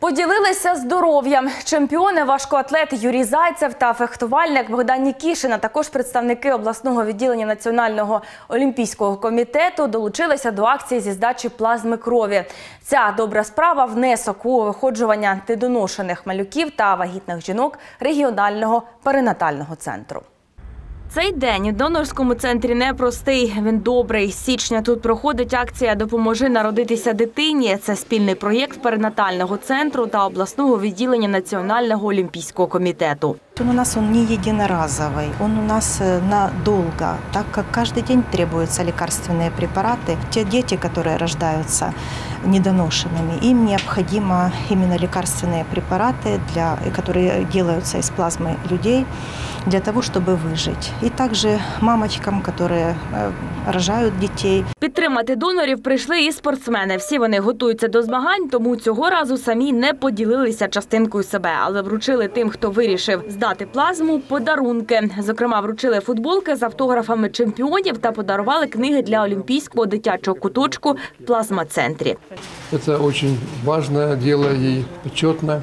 Поділилися здоров'ям. Чемпіони важкоатлет Юрій Зайцев та фехтувальник Богдан Нікішин, а також представники обласного відділення Національного олімпійського комітету долучилися до акції зі здачі плазми крові. Ця добра справа – внесок у виходжування недоношених малюків та вагітних жінок регіонального перинатального центру. Цей день у донорському центрі непростий, він добрий. З січня тут проходить акція «Допоможи народитися дитині». Це спільний проєкт перинатального центру та обласного відділення Національного олімпійського комітету. У нас он не единоразовый, он у нас надолго, так как каждый день требуются лекарственные препараты. Те дети, которые рождаются недоношенными, им необходимо именно лекарственные препараты, которые делаются из плазмы людей, для того, чтобы выжить. И также мамочкам, которые рожают детей. Підтримати донорів прийшли і спортсмени. Всі вони готуються до змагань, тому цього разу самі не поділилися частинкою себе, але вручили тим, хто вирішив здати плазму, подарунки. Зокрема, вручили футболки з автографами чемпіонів та подарували книги для олімпійського дитячого куточку в плазма-центрі. Це дуже важливе діло і почетне.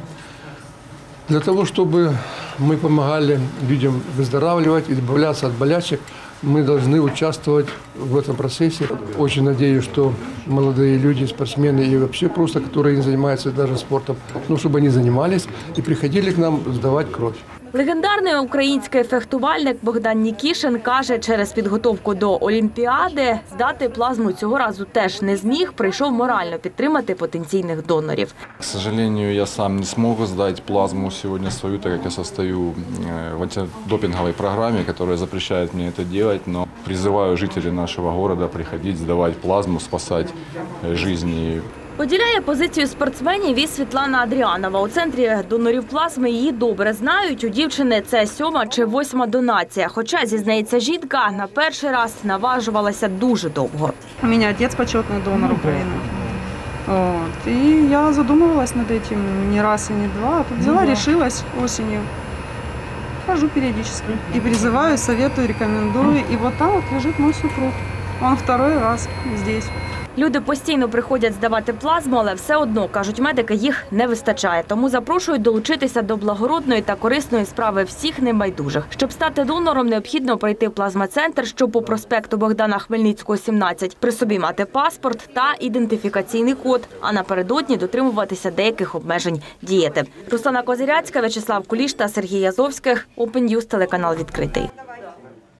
Для того, чтобы мы помогали людям выздоравливать и избавляться от болячек, мы должны участвовать в этом процессе. Очень надеюсь, что молодые люди, спортсмены и вообще просто, которые не занимаются даже спортом, чтобы они занимались и приходили к нам сдавать кровь. Легендарний український фехтувальник Богдан Нікішин каже, через підготовку до Олімпіади здати плазму цього разу теж не зміг, прийшов морально підтримати потенційних донорів. К сожалению, я сам не смог сдать плазму сегодня свою, так как я состою в антидопинговой программе, которая запрещает мне это делать, но призываю жителей нашего города приходить, сдавать плазму, спасать жизни. Поділяє позицію спортсменів і Світлана Адріанова. У центрі донорів плазми її добре знають. У дівчини це 7-ма чи 8-ма донація. Хоча, зізнається жінка, на перший раз наважувалася дуже довго. У мене отець почетний донор України. И я задумывалась над этим не раз и не два. Тут взяла, решилась осенью. Хожу периодически. И призываю, советую, рекомендую. И вот там вот лежит мой супруг. Он второй раз здесь. Люди постійно приходять здавати плазму, але все одно, кажуть медики, їх не вистачає. Тому запрошують долучитися до благородної та корисної справи всіх небайдужих. Щоб стати донором, необхідно пройти в плазма-центр, що по проспекту Богдана Хмельницького, 17. При собі мати паспорт та ідентифікаційний код, а напередодні дотримуватися деяких обмежень дієти. Руслана Козиряцька, В'ячеслав Куліш та Сергій Язовських. Open News, телеканал «Відкритий».